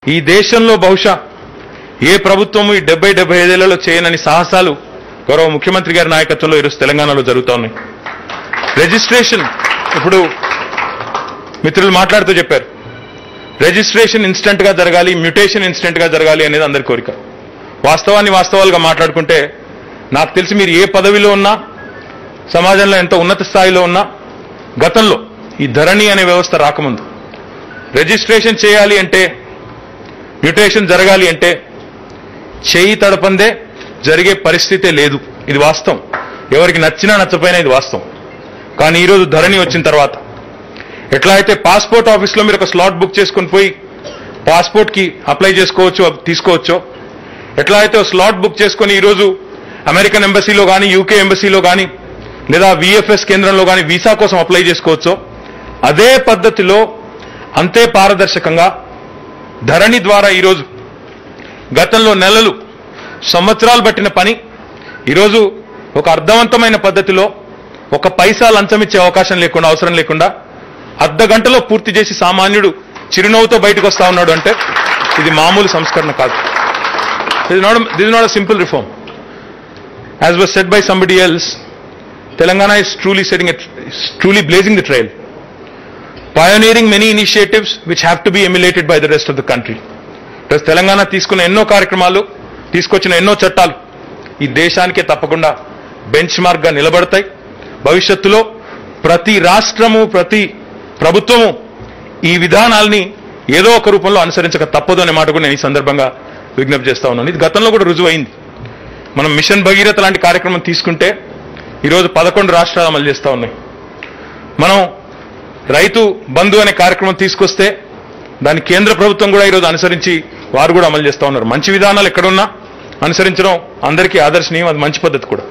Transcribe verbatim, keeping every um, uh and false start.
ఈ దేశంలో బహుశా ఏ ప్రభుత్వము ఈ డెబ్బై డెబ్బై ఐదేళ్లలో చేయనని సాహసాలు గౌరవ ముఖ్యమంత్రి గారి నాయకత్వంలో ఈరోజు తెలంగాణలో జరుగుతూ ఉన్నాయి. రిజిస్ట్రేషన్ ఇప్పుడు మిత్రులు మాట్లాడుతూ చెప్పారు, రిజిస్ట్రేషన్ ఇన్స్టెంట్ గా జరగాలి, మ్యూటేషన్ ఇన్స్టెంట్ గా జరగాలి అనేది అందరి కోరిక. వాస్తవాన్ని వాస్తవాలుగా మాట్లాడుకుంటే నాకు తెలిసి మీరు ఏ పదవిలో ఉన్నా, సమాజంలో ఎంత ఉన్నత స్థాయిలో ఉన్నా, గతంలో ఈ ధరణి అనే వ్యవస్థ రాకముందు రిజిస్ట్రేషన్ చేయాలి అంటే, మ్యూటేషన్ జరగాలి అంటే చేయి తడపందే జరిగే పరిస్థితే లేదు. ఇది వాస్తవం. ఎవరికి నచ్చినా నచ్చపోయినా ఇది వాస్తవం. కానీ ఈరోజు ధరణి వచ్చిన తర్వాత ఎట్లా అయితే పాస్పోర్ట్ ఆఫీస్లో మీరు ఒక స్లాట్ బుక్ చేసుకుని పోయి పాస్పోర్ట్కి అప్లై చేసుకోవచ్చు, తీసుకోవచ్చో, ఎట్లా అయితే స్లాట్ బుక్ చేసుకుని ఈరోజు అమెరికన్ ఎంబసీలో కానీ, యూకే ఎంబసీలో కానీ, లేదా విఎఫ్ఎస్ కేంద్రంలో కానీ వీసా కోసం అప్లై చేసుకోవచ్చో, అదే పద్ధతిలో అంతే పారదర్శకంగా ధరణి ద్వారా ఈరోజు గతంలో నెలలు సంవత్సరాలు పట్టిన పని ఈరోజు ఒక అర్థవంతమైన పద్ధతిలో ఒక పైసా లంచం ఇచ్చే అవకాశం లేకుండా, అవసరం లేకుండా అర్ధ గంటలో పూర్తి చేసి సామాన్యుడు చిరునవ్వుతో బయటకు వస్తా ఉన్నాడు అంటే ఇది మామూలు సంస్కరణ కాదు. This not this not a simple reform. As was said by somebody else, Telangana is truly setting it, truly blazing the trail, pioneering many initiatives which have to be emulated by the rest of the country. Plus Telangana తీసుకున్న ఎన్నో కార్యక్రమాలు, తీసుకొచ్చిన ఎన్నో చట్టాలు ఈ దేశానికే తప్పకుండా bench mark గా నిలబడతాయి. భవిష్యత్తులో ప్రతి రాష్ట్రము, ప్రతి ప్రభుత్వము ఈ విధానాల్ని ఏదో ఒక రూపంలో అనుసరించక తప్పదు అనే మాట కూడా నేను ఈ సందర్భంగా విజ్ఞప్తి చేస్తా ఉన్నాను. ఇది గతంలో కూడా రుజువైంది. మనం మిషన్ భగీరథ లాంటి కార్యక్రమం తీసుకుంటే ఈరోజు పదకొండు రాష్ట్రాలు అమలు చేస్తూ ఉన్నాయి. మనం రైతు బంధు అనే కార్యక్రమం తీసుకొస్తే దాన్ని కేంద్ర ప్రభుత్వం కూడా ఈరోజు అనుసరించి వారు కూడా అమలు చేస్తూ ఉన్నారు. మంచి విధానాలు ఎక్కడున్నా అనుసరించడం అందరికీ ఆదర్శనీయం, అది మంచి పద్ధతి కూడా.